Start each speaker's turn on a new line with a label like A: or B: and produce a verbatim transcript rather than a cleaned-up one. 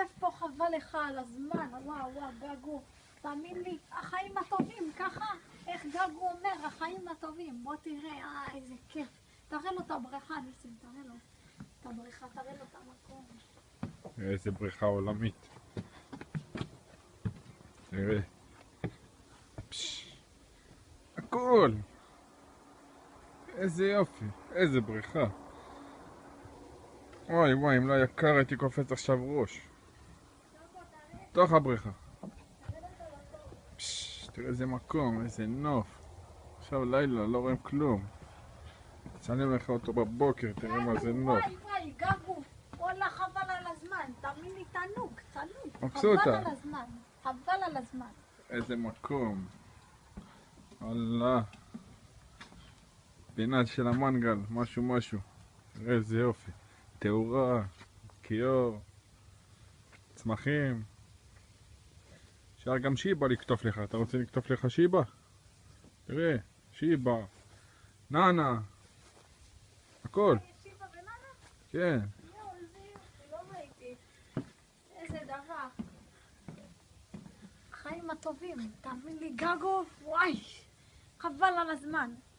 A: כיף פה, חבל לך על הזמן, וואו וואו, גגו. תאמין לי, החיים הטובים, ככה, איך גגו אומר, החיים הטובים. בוא תראה, אה, איזה כיף. תראה לו את הבריכה, ניסים, תראה לו. את הבריכה, תראה לו את המקום.
B: איזה בריכה עולמית. תראה. פש. הכל. איזה יופי, איזה בריכה. וואי וואי, אם לא היה קר הייתי קופץ עכשיו ראש. תוך הבריכה. פש, תראה איזה מקום, איזה נוף. עכשיו לילה, לא רואים כלום. תצלם לך אותו בבוקר, תראה מה זה נוף.
A: וואי וואי, גגו, וואלה חבל על הזמן. תאמין לי, תענוג, תענוג.
B: מבסוטה.
A: חבל על הזמן, חבל על הזמן.
B: איזה מקום. וואלה. פינה של המנגל, משהו משהו. תראה איזה יופי. תאורה, כיור, צמחים. אפשר גם שיבה לקטוף לך. אתה רוצה לקטוף לך שיבה? תראה, שיבה, נאנה, הכל.
A: יש שיבה בננה?
B: כן.
A: יואו, איזה יופי, לא ראיתי. איזה דבר. החיים הטובים, תאמין לי, גגו, וואי, חבל על הזמן.